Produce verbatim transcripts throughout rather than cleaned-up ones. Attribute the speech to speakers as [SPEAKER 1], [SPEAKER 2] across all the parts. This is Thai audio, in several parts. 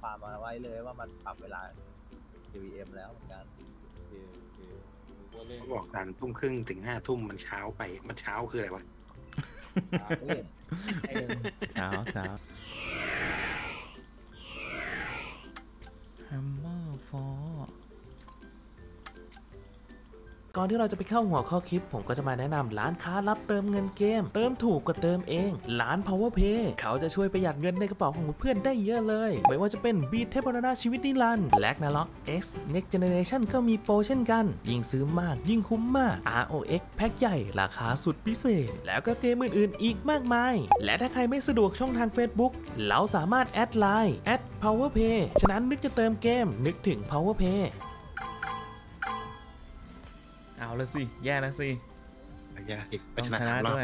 [SPEAKER 1] ความมาไว้เลยว่ามันปรับเวลา ที วี เอ็ม แล้วเหมือนกัน
[SPEAKER 2] เขาบอกการทุ่มครึ่งถึงห้าทุ่มมันเช้าไปมันเช้าคืออะไรวะ
[SPEAKER 3] เช้าเช้าแฮมเมอร์ฟอร์ก่อนที่เราจะไปเข้าหัวข้อคลิปผมก็จะมาแนะนำร้านค้ารับเติมเงินเกมเติมถูกกว่าเติมเองร้าน PowerPay เขาจะช่วยประหยัดเงินในกระเป๋าของเพื่อนได้เยอะเลยไม่ว่าจะเป็น Beat เทพบรรณาชีวิตนิรันดร์ Ragnarok X Next Generation ก็มีโปรเช่นกันยิ่งซื้อมากยิ่งคุ้มมาก อาร์ โอ เอ็กซ์ แพ็คใหญ่ราคาสุดพิเศษแล้วก็เกมอื่นๆอีกมากมายและถ้าใครไม่สะดวกช่องทาง Facebook เราสามารถแอดไลน์ แอด PowerPay ฉะนั้นนึกจะเติมเกมนึกถึง PowerPayเอาละสิแย่แล้วสิ
[SPEAKER 2] แย่อีกไป
[SPEAKER 3] ต้อง
[SPEAKER 2] ชนะ
[SPEAKER 3] ชนะด้วย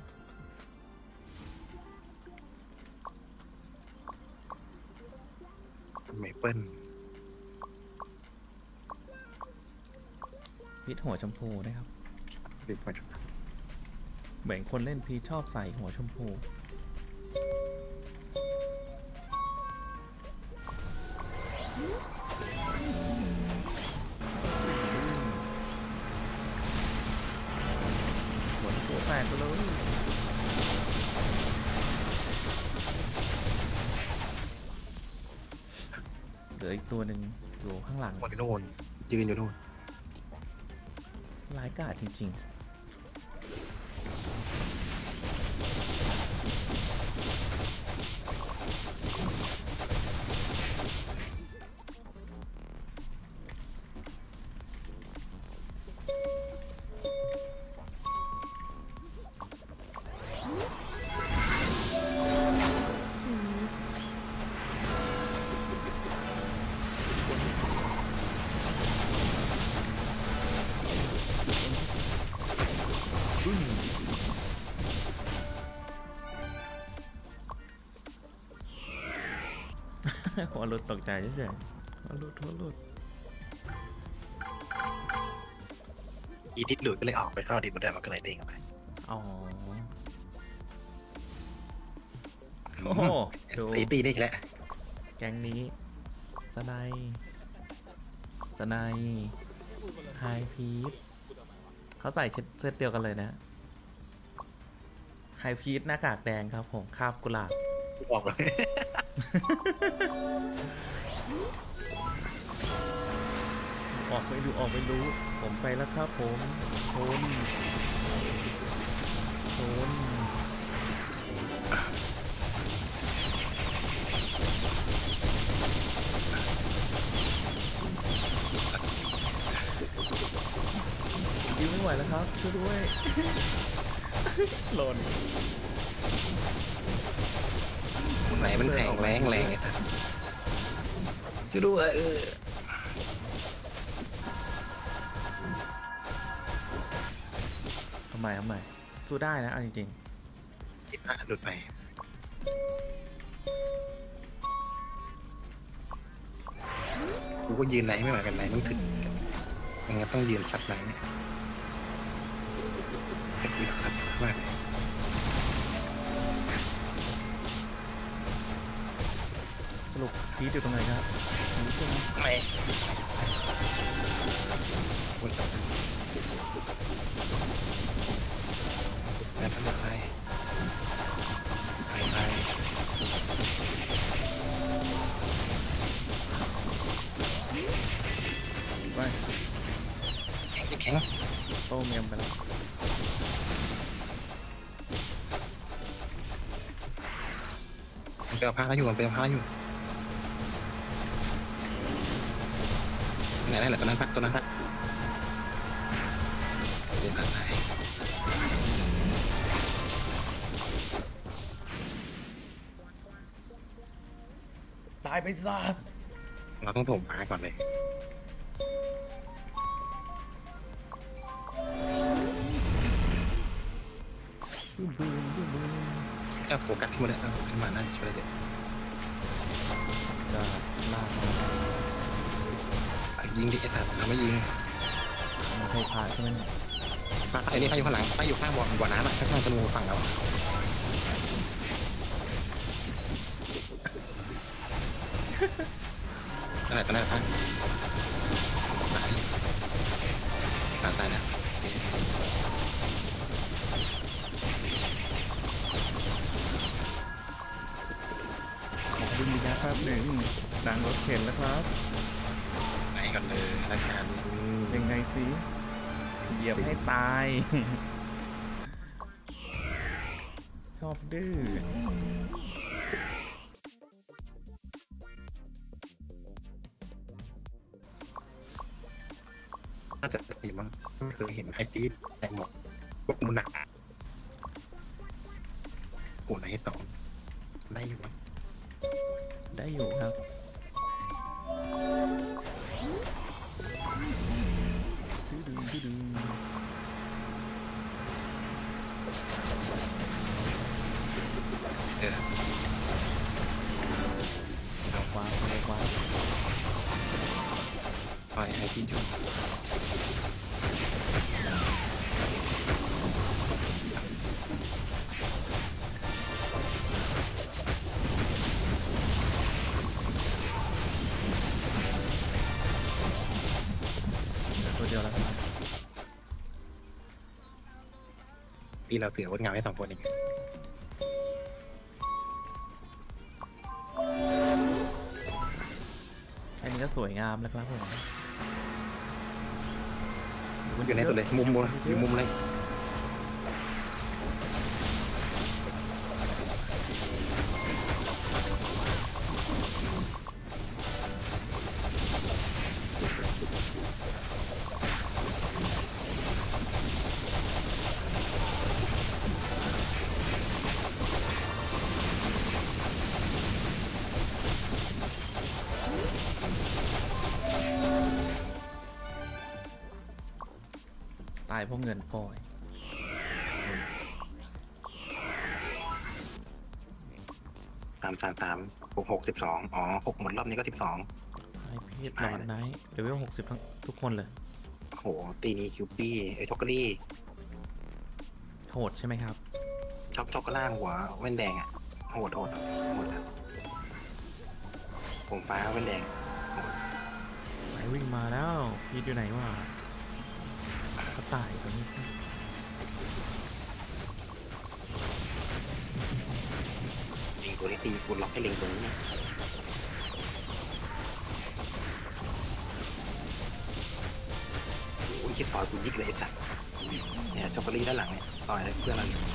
[SPEAKER 2] เมเปิล
[SPEAKER 3] พีชหัวชมพูนะครับ
[SPEAKER 2] รีบไป
[SPEAKER 3] แบ่งคนเล่นพีชชอบใส่หัวชมพูหัวแตกไปเลยเหลืออีกตัวหนึ่งอยู่ข้างหลัง
[SPEAKER 2] คนที่โน่นยืนอยู่โน่น
[SPEAKER 3] ร้ายกาจจริงๆหัวหลุดตกใจเฉยๆหัวหลุดหัวหลุด
[SPEAKER 2] อีดิทหลุดก็เลยออกไปเข้าดิทมันได้มันก็เลยเด้งออกไป
[SPEAKER 3] อ๋อโอ้ดู
[SPEAKER 2] ตีตีได้แหละ
[SPEAKER 3] แก๊งนี้สไนสไนไฮพีทเขาใส่เซตเดียวกันเลยนะไฮพีทหน้ากากแดงครับผมคาบกุหลาบ
[SPEAKER 2] ออกเลย
[SPEAKER 3] ออกไปดูออกไปรู้ผมไปแล้วครับผมชนชนยืนไม่ไหวแล้วครับช่วยด้วยหล่น
[SPEAKER 2] ไหนมันแข็งแรงแรงไงช่วยด้วยเออ
[SPEAKER 3] ทำไมทำไมสู้ได้นะเอาจริงๆ
[SPEAKER 2] จิบฮะหลุดไปกูก็ยืนไหนไม่ไหวกันไหนต้องถึงยังไงต้องยืนสักไหนเนี่ยเจ็บอยู่ครับมาก
[SPEAKER 3] สรุปพีทอยู่ตรงไหนครับ
[SPEAKER 2] ไม่แม่ทำอะไรไปไป
[SPEAKER 3] ไป
[SPEAKER 2] แข็งแข็ง
[SPEAKER 3] โต้เมียมไปแล้ว
[SPEAKER 2] มันไปเอาผ้าแล้วอยู่มันไปเอาผ้าอยู่ไหนไหนแหละตัวนั้นพักตัวนั้นพักเดินผ่านไป
[SPEAKER 3] ตายไปซะ
[SPEAKER 2] เราต้องถมผ้าก่อนเลยแค่โฟกัสขึ้นมาเลยขึ้นมานั่นช่วยเด็ด
[SPEAKER 3] จะลากมา
[SPEAKER 2] ยิงดิไอ้สัตว์เราไม่ยิง
[SPEAKER 3] ไม่ใช่พาใช่ไหม
[SPEAKER 2] พาไอ้นี่พาอยู่ข้างหลังพาอยู่ข้างบ่อบ่อน้ำอ่ะข้างๆธนูฝั่งเรานั่นแหละนั่นแหละตั้งตายตายตายนะโอเค
[SPEAKER 4] ขอบคุณนะแป๊บหนึ่งดังรถเข็นแล้วครับ
[SPEAKER 2] ไปกันเลยละกัน
[SPEAKER 4] ยังไงสิเหยียบให้ตาย ชอบดื้อ
[SPEAKER 2] น่าจะตีมั้งไม่เคยเห็นไอ้ตีแตงหมดพวกมุนักโอ้ไหนสองได้อยู่มั้ง
[SPEAKER 4] ได้อยู่ครับดื้อดื้อดื้อ
[SPEAKER 2] เออ
[SPEAKER 4] ว้าวว้าว
[SPEAKER 2] ปล่อยให้ที่อยู่
[SPEAKER 4] ตัวเดียวแล้วครับ
[SPEAKER 2] พี่เราเตือนวัดงานให้สองคนเอง
[SPEAKER 4] อันนี้ก็สวยงามแล้วครับผม
[SPEAKER 2] มันอยู่ในตัวเลยมุมมุมอยู่มุมเลย
[SPEAKER 4] ตายเพราะเงินปล่อย
[SPEAKER 2] สามสามสามหกหกสิบสองอ๋อหกหมดรอบนี้ก็สิบสอง
[SPEAKER 4] ไอพีชนอนไนท์เลเวลหกสิบทั้งทุกคนเลย
[SPEAKER 2] โหตีนี้คิวปี้ไอ้ท็อกเกอรี่
[SPEAKER 4] โหดใช่ไหมครับ
[SPEAKER 2] ช็อกช็อกกล่างหัวแว่นแดงอ่ะโหดโหดโหดอ่ะผมฟ้าแว่นแดง
[SPEAKER 4] ไหนวิ่งมาแล้วพีชอยู่ไหนวะกระต่ายตัวนี้
[SPEAKER 2] ลิงตัวนี้ตีกูล็อกให้ลิงตัวนี้โอ้ยคิดต่อยกูยิกเลยไอ้สัสเนี่ยช็อกโกแลตด้านหลังเนี่ยต่อยเลยเพื่อนเราอยู่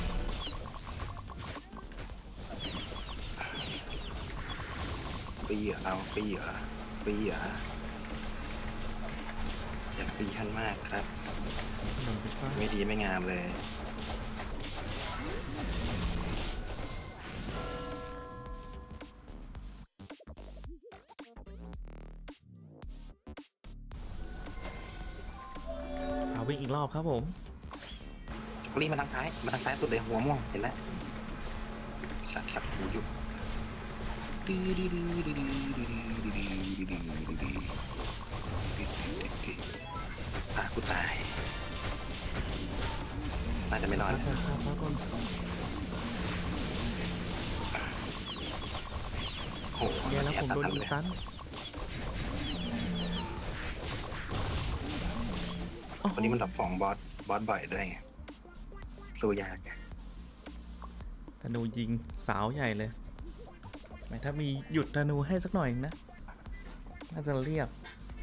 [SPEAKER 2] ฟรีเหรอเราฟรีเหรอฟรีเหรออยากฟรีขั้นมากครับ
[SPEAKER 4] หนึ่งพิซซ่า
[SPEAKER 2] ไม่ดีไม่งามเลย
[SPEAKER 4] เอาวิ่งอีกรอบครับผม
[SPEAKER 2] ช็อกโกแลตมาทางซ้ายมาทางซ้ายสุดเลยหัวม่วงเห็นแล้วสัตว์สัตว์หูอยู่ดีดีดีดีดีดีดีดีดีดีดีดีอ่ะกูตายน่าจะไม่รอดแล้วโอ้โห
[SPEAKER 4] เนี่ยแล้วผมโดน
[SPEAKER 2] ตัด
[SPEAKER 4] ยิง
[SPEAKER 2] เลย
[SPEAKER 4] ตัน
[SPEAKER 2] วันนี้มันดับฟองบอสบอสบ่อยด้วยไงสู้ยาก
[SPEAKER 4] ธนูยิงสาวใหญ่เลยไหนถ้ามีหยุดธนูให้สักหน่อยนะน่าจะเรียบ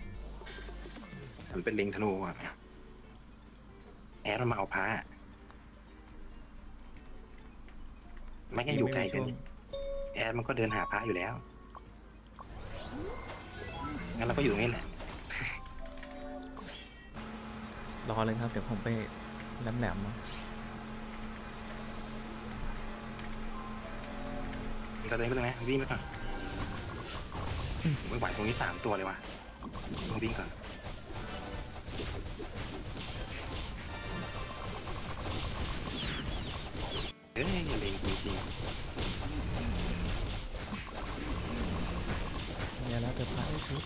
[SPEAKER 2] มันเป็นลิงธนูอ่ะแอดมันมาเอาพระไม่งั้นอยู่ไกลเกันแอดมันก็เดินหาพระอยู่แล้วงั้นเราก็อยู่ตรงนี้แหละ
[SPEAKER 4] รอเลยครับเดี๋ยวผมไปแหลมๆเนาะ
[SPEAKER 2] เราเดินไปตรงไหนวิ่งไปก่อนไม่ไหวตรงนี้สามตัวเลยว่ะต้องวิ่งก่อนเอ้ยเล็งจริง
[SPEAKER 4] เนี่ยแล้วเดี๋ยวพาให้ชุด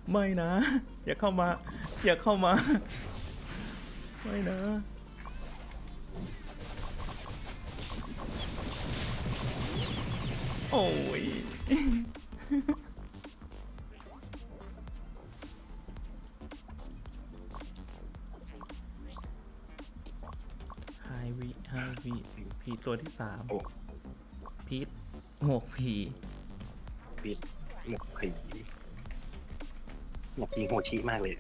[SPEAKER 4] ไม่นะ อย่าเข้ามา อย่าเข้ามา ไม่นะ โอ้ย ไฮวีไฮวีผีตัวที่สาม
[SPEAKER 2] โอ้
[SPEAKER 4] พีทหมวกผี
[SPEAKER 2] ปิดหมกผีหมกยิงโฮชิมากเลย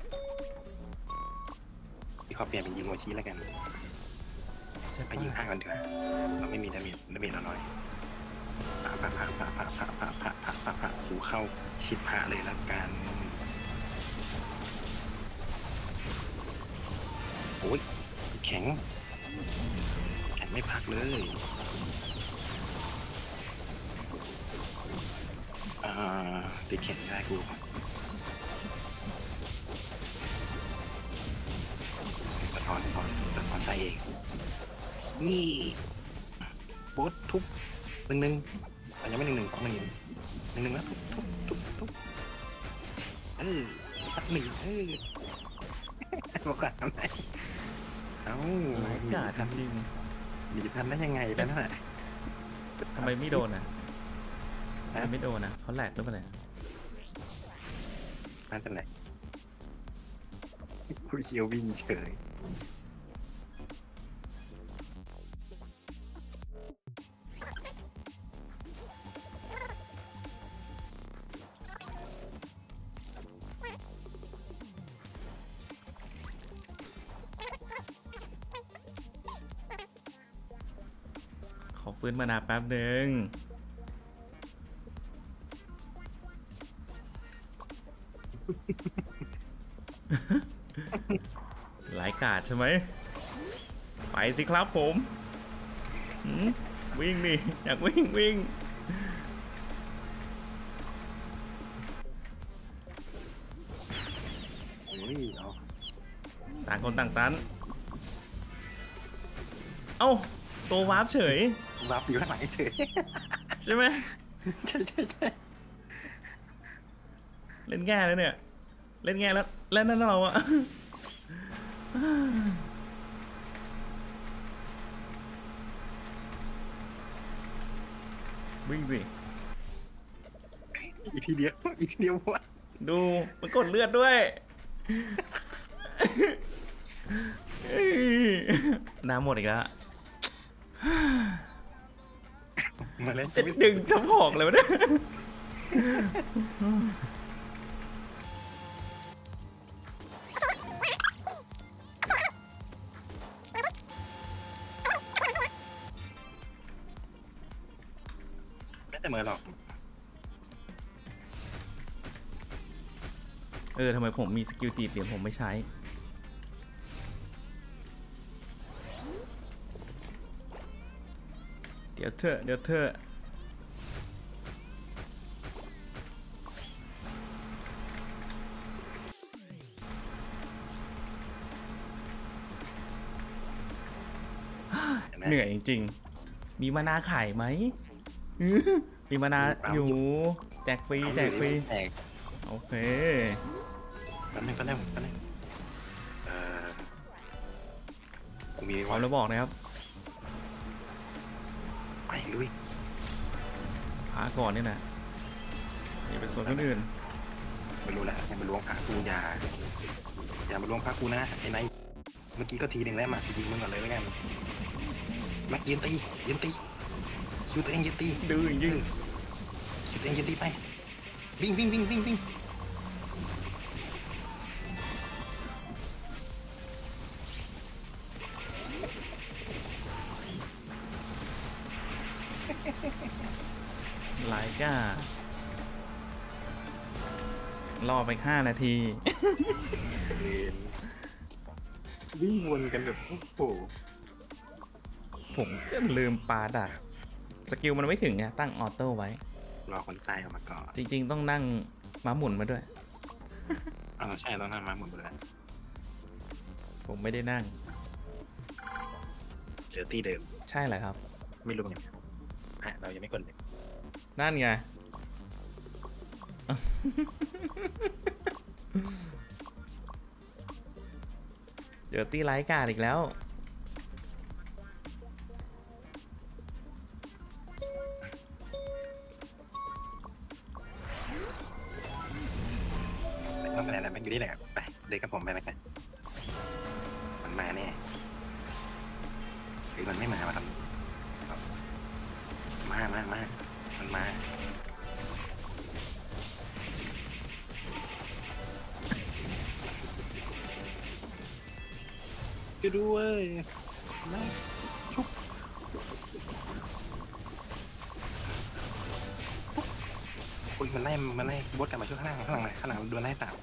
[SPEAKER 2] พี่ขอเปลี่ยนเป็นยิงโฮชิแล้วกัน
[SPEAKER 4] ใช่
[SPEAKER 2] ไป
[SPEAKER 4] ปะ
[SPEAKER 2] ยิงห้ากันดีกว่าเราไม่มีดาเมจดาเมจเราน้อยพระพระพระพระพระพระพระพระพระพระพระหูเข้าชิดพระเลยแล้วกันโอ้ยแข็งแข็งไม่พักเลยอ่าติดแข็งได้กูสะท้อนสะท้อนสะท้อนได้เองนี่โบสทุบหนึ่งหนึ่งอันยังไม่หนึ่งหนึ่งหนึ่งหนึ่งหนึ่งหนึ่งแล้วทุบทุบทุบเออสักหนึ่งเออบอกว่าทำไมเอ้า
[SPEAKER 4] หลายกาดจริง
[SPEAKER 2] หนีทันได้ยังไงแล้วน่ะ
[SPEAKER 4] ๆทำไมไม่โดนอ่ะทำไมไม่โดนอ่ะเขาแหลกหรือเปล่าเนี่ย
[SPEAKER 2] น่าจะไหนผู้เชียววิ่งเฉย
[SPEAKER 4] ขอฟื้นมานาแป๊บหนึ่ง หลายกาดใช่ไหม ไปสิครับผมหืมวิ่งดิอยากวิ่งวิ่ง
[SPEAKER 2] โอ้ยเอา
[SPEAKER 4] ต่างคนต่างตัน เอ้า ตัววาร์ปเฉย
[SPEAKER 2] รับอยู่ข้างหลังเฉย
[SPEAKER 4] ใช่ไหม
[SPEAKER 2] ใช่ใช่ใช่
[SPEAKER 4] เล่นแง่แล้วเนี่ย เล่นแง่แล้ว เล่นนั่นเราอะ วิ่งสิ
[SPEAKER 2] อีกทีเดียวอีกทีเดียววะ
[SPEAKER 4] ดูมันกดเลือดด้วย เฮ้ยน้ำหมดอีกแล้ว
[SPEAKER 2] มาเล่น
[SPEAKER 4] จะดึงจะผอกเลยวะเนี่ย
[SPEAKER 2] ไม่แต่เมื่อหรอก
[SPEAKER 4] เออทำไมผมมีสกิลตีดเหรียญผมไม่ใช้ เดี๋ยวเถอะเดี๋ยวเถอะ เหนื่อยจริงๆ มีมานาขายไหมอื้อมีมานาอยู่แจกฟรีแจกฟรี
[SPEAKER 2] แจก
[SPEAKER 4] โอเค
[SPEAKER 2] แป๊บนึงแป๊บนึงแป๊บนึงเอ่อกูมี
[SPEAKER 4] พร้อมแล้วบอกนะครับ
[SPEAKER 2] ไปลุย
[SPEAKER 4] พาก่อนนี่นะอย่าไปสนคนอื่น
[SPEAKER 2] ไม่รู้แหละอย่ามาล้วงพากูอย่าอย่ามาล้วงพากูนะไอ้นายเมื่อกี้ก็ทีหนึ่งแล้วมายิงมึงก่อนเลยแล้วกันแม็กยืนตียืนตีคิวตัวเองยืนตี
[SPEAKER 4] ดื้อจริง
[SPEAKER 2] คิวตัวเองยืนตีไปวิ่งวิ่งวิ่งวิ่งวิ่ง
[SPEAKER 4] หลายก้า รอไปห้านาที
[SPEAKER 2] วิ่งวนกันแบบโอ้โห
[SPEAKER 4] ผมก็ลืมปาดัก สกิลมันไม่ถึงไงตั้งออโต้ไว้
[SPEAKER 2] รอคนตายออกมาก่อน
[SPEAKER 4] จริงๆต้องนั่งม้าหมุนมาด้วย
[SPEAKER 2] อ้าวใช่ต้องนั่งมาหมดเลย
[SPEAKER 4] ผมไม่ได้นั่ง
[SPEAKER 2] เจอตีเดิม
[SPEAKER 4] ใช่แหละครับ
[SPEAKER 2] ไม่รู้เหมือนกันฮะเรายังไม่กดเลย
[SPEAKER 4] นั่นไงเดี๋ยวตีไลท์การ์ดอีกแล้ว
[SPEAKER 2] ไม่ต้องไปไหนแล้วมันอยู่นี่แหละไปเดินกับผมไปไหมมันมาแน่หรือมันไม่มามาทำมามามามันมาช่วยด้วยมาชุบอุ้ยมันไล่มันไล่บดกลับมาช่วยข้างล่างข้างหลังหน่อยข้างหลังโดนไล่ตาม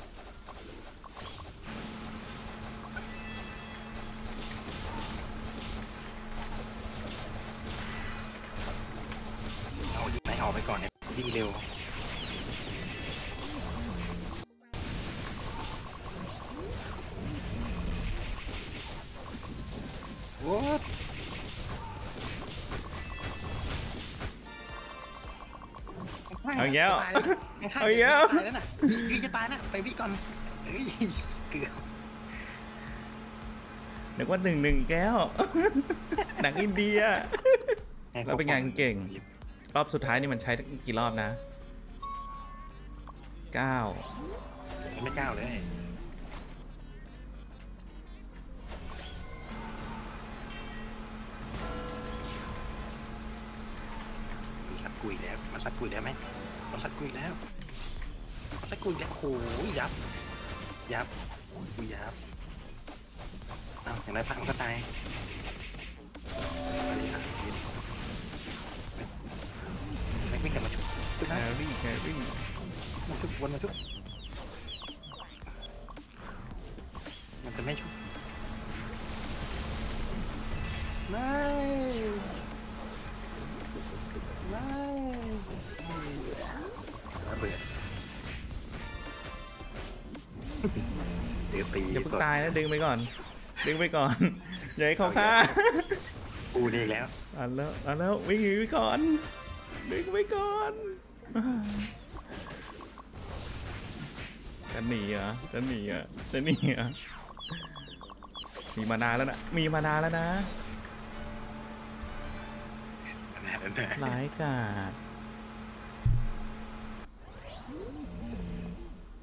[SPEAKER 2] เอาไหนออกไปก่อนเนี่ยวิ่งเร็วโว้ด
[SPEAKER 4] เอาแย้ว
[SPEAKER 2] เอา
[SPEAKER 4] เอาแย้ว
[SPEAKER 2] ตายแล้วน่ะวิ่งจะตายนะไปวิ่งก่อนเฮ้ยเกือบ
[SPEAKER 4] นึกว่าหนึ่งหนึ่งแก้ว หนังอินเดีย แล้วเป็นไงเก่ง รอบสุดท้ายนี่มันใช้กี่รอบนะเก้า
[SPEAKER 2] ไม่ก้าวเลยมันสัตว์กุยแล้วมันสัตว์กุยแล้วไหมมันสัตว์กุยแล้วมันสัตว์กุยแล้วโอ้โหยับยับกุยยับเอาอย่างไรพังมันก็ตายไม่ไม่กลับมาชุบชุบ
[SPEAKER 4] แค
[SPEAKER 2] นะ
[SPEAKER 4] รี่แครี่
[SPEAKER 2] มาชุบวนมาชุบมันจะไม่ชุบไม่ไม่ระเบิดเดี๋ยวตี
[SPEAKER 4] อย่าเพิ่งตายนะดึงไปก่อน ดึงไปก่อน อย่าให้เขาฆ่า
[SPEAKER 2] กูดีแล้ว
[SPEAKER 4] อ่านแล้วอ่านแล้ววิ่งหนีไปก่อน ดึงไปก่อนจะหนีเหรอจะหนีเหรอจะหนีเหรอมีมานานแล้วนะมีมานานแล้วนะ
[SPEAKER 2] นั่นแหละนั่นแหละ
[SPEAKER 4] ร้ายกาจ